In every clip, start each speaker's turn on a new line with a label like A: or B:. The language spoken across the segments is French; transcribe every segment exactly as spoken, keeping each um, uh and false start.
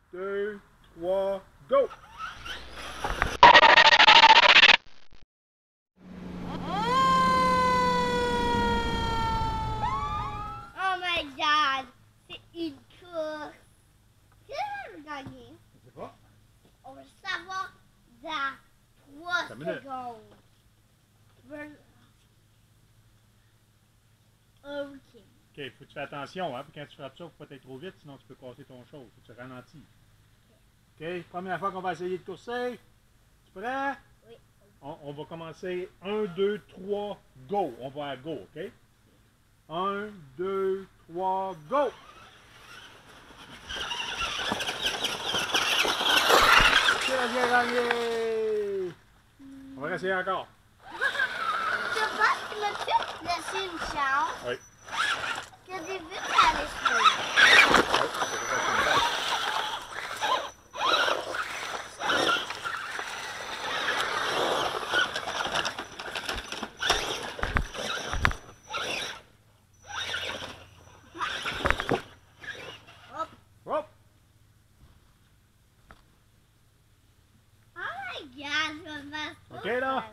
A: deux, trois, go!
B: Oh my god! C'est une course! Qui va gagner?
A: Je sais pas.
B: On va le savoir dans trois
A: Cinq minutes.
B: secondes. Ver- Ok.
A: Ok, faut que tu fasses attention, hein, puis quand tu frappes ça, faut pas être trop vite, sinon tu peux casser ton chose. Faut que tu ralentis. Ok, première fois qu'on va essayer de courser. Tu prêt?
B: Oui.
A: On, on va commencer un, deux, trois, go! On va à go, ok? un, deux, trois, go! C'est la bien gagné! On va essayer encore.
B: Je pense qu'il m'a peut-être laissé une chance.
A: Oui.
B: Que au début, ça allait se faire.
A: Oui, c'est ça.
B: Hop.
A: Hop!
B: Oh my god, je vais faire ça.
A: Ok, là?
B: Voilà.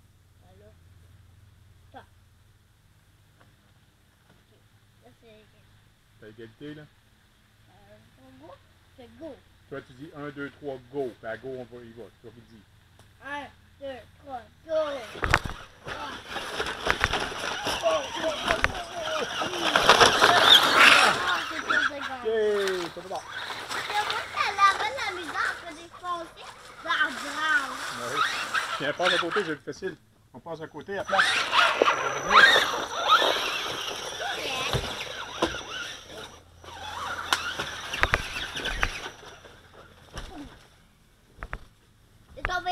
B: Stop. Ok. Là, c'est...
A: T'as égalité, là?
B: Euh, on go? C'est go.
A: Toi, tu dis un, deux, trois, go. Puis à go, on va y va. C'est toi qui dis.
B: un, deux, trois, go! Ah, c'est trop de gars.
A: Yay! C'est bon.
B: C'est moi qui allais avoir la misère que j'ai foncé dans le bras.
A: Oui. Tiens, passe à côté, j'ai le facile. On passe à côté, à place.
B: C'est tombé.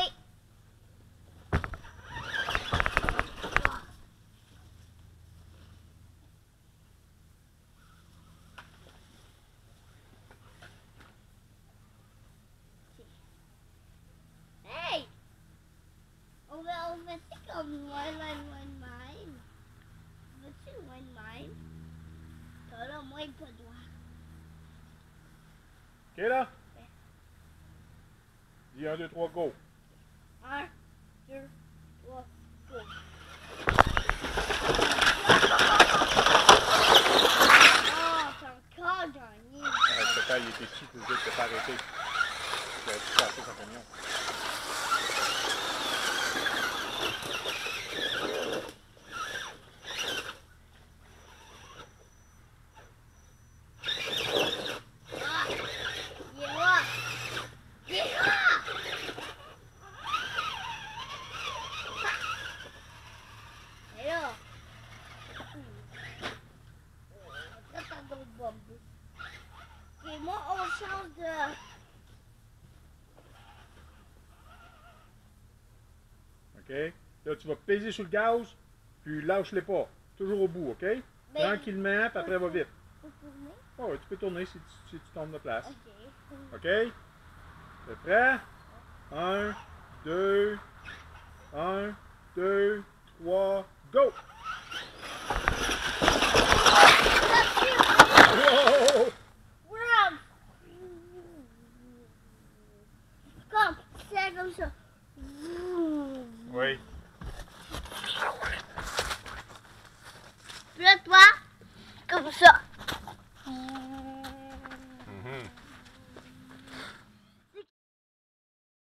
B: Hey! On va, on va comme loin, loin, loin de même. Va-tu loin de même? T'as là, moi, pas droit.
A: Ok, là? Dis un, deux, trois, go.
B: un, deux, trois, go. Oh, t'as encore gagné.
A: Arrête, le père, il était ici, tu disais que t'as pas arrêté. Il a dû passer son camion.
B: Ah, il est là. Il est là. Et là. Là, t'as d'autres bombes. Et moi, on change de...
A: OK? Là, tu vas peser sur le gaz, puis lâche-les pas. Toujours au bout, OK?
B: Mais-
A: Tranquillement, puis après, va vite.
B: Faut tourner?
A: Oh, ouais, tu peux tourner si tu, si tu tombes de place.
B: Ok.
A: OK? T'es prêt? un, deux, un, deux, trois, go!